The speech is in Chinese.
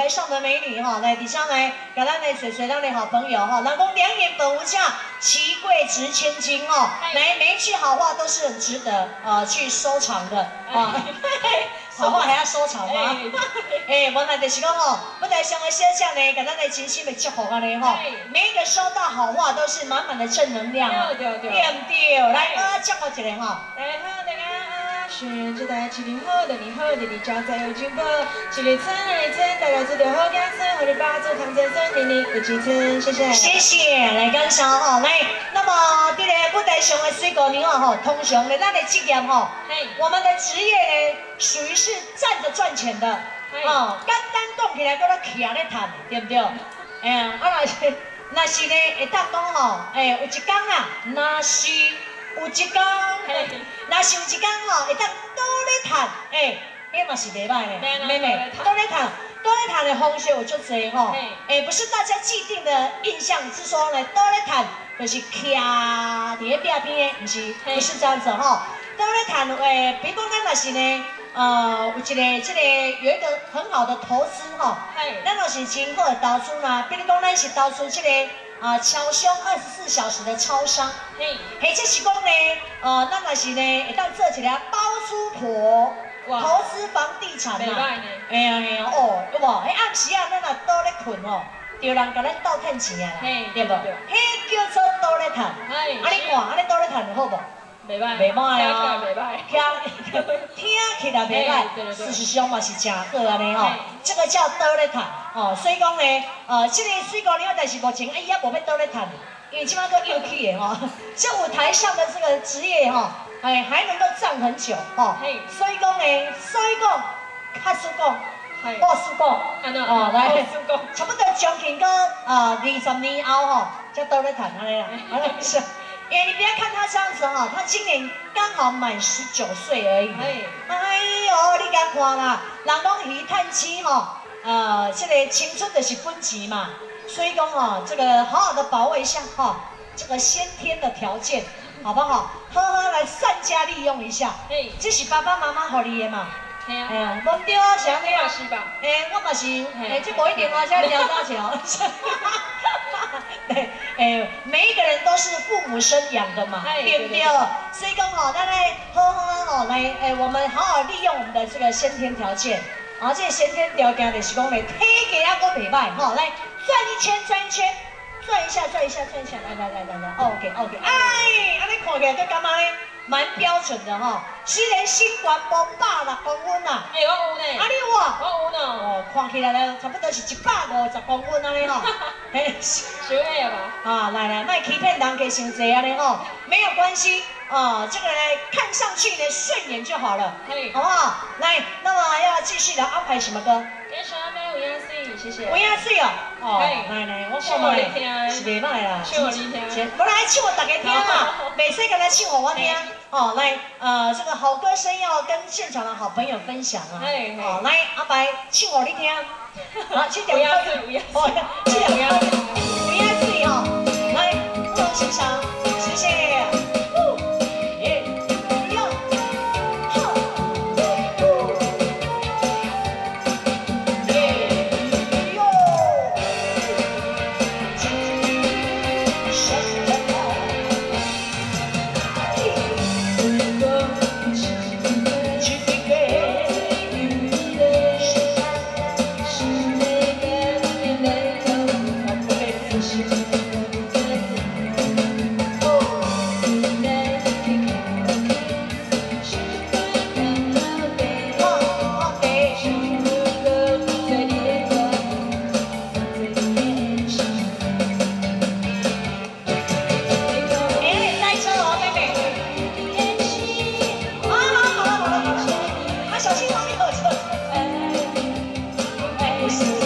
台上的美女哈，来底下来给咱的水水咱的好朋友哈，老公两眼本无价，其贵值千金哦。来，每一句好话都是很值得去收藏的啊。好话还要收藏吗？哎，我来就是讲吼，我台上的小姐呢，给咱的真心的祝福安尼吼，每一个收到好话都是满满的正能量啊，对不对？来，我祝福一个吼。 大家好，大家好，选这台7零后的你好，你的家在有进步，7里村2里村，大家记得好家村，我的爸祖唐真孙，年年有几村，谢谢。 谢谢，来感谢吼，来，那么这个舞台上的水果娘吼，通常呢，咱的职业吼，我们的职业呢，属于是站着赚钱的，简单讲起来，搁咧徛咧赚，对不对？哎呀，若是呢，会当讲吼，有一天啊，若是有一天吼，会当倒咧赚，迄嘛是袂歹的，妹妹，倒咧赚的方式有足侪吼，不是大家既定的印象是说呢，倒咧赚就是徛伫咧壁边的，不是这样子吼，倒咧赚比如讲咱若是呢。有一个很好的投资吼，咱就是真好的投资嘛。比如讲，咱是投资这个超商24小时的超商，或者是讲呢，咱若是呢会当做一个包租婆，投资房地产嘛。哎呀哦，有无？迄暗时啊，咱若倒咧困哦，有人甲咱倒趁钱啊，对无？迄叫做倒咧趁。你看，你倒咧趁好无？ 袂歹啊， 听起来袂歹，事实上嘛是真好安尼吼。这个叫倒咧赚哦，所以讲呢，这个水果娘，但是目前伊也无要倒咧赚，因为即摆个又去的吼，这舞台上的这个职业吼，还能够站很久吼。所以讲呢，卡叔讲，我叔讲，来，差不多将近个20年后吼，才倒咧赚安尼啦，是。你不要看他这样子哈，他今年刚好满19岁而已。哎呦，你敢看啦？人讲鱼探妻哈，这个青春的是分级嘛，所以讲哦，这个好好的把握一下哈，这个先天的条件，好不好？好好来善加利用一下。这是爸爸妈妈给你的嘛。哎呀，无对啊，是安尼啊。是吧？我嘛是，这无一定啊，这聊大桥。每一个人都是父母生养的嘛，对不对？所以讲哦，咱来好来，我们好好利用我们的这个先天条件，这个先天条件就是讲呢，体格啊，佫袂歹，吼，来转一圈，转一下，来 ，OK， 哎，安尼看起来都感觉呢？蛮标准的哈，虽然身高无160公分呐， 我有呢， 你有啊？ 我有呢， 哦，看起来呢，差不多是150公分安尼吼， 小矮吧？ 来，卖欺骗人给伤济安尼吼，没有关系这个呢看上去呢顺眼就好了，好不好？来，那么要继续的安排什么歌？ 给小妹有压岁，谢谢。 有压岁哦，来，我看卖是袂歹啦， 唱你听， 我来唱我大家听嘛，袂使跟他唱我听。来，这个好歌声要跟现场的好朋友分享啊。来，阿白唱我你听。这条歌，这条歌，有压岁哦。来，各位欣赏，谢谢。小心旁边有车。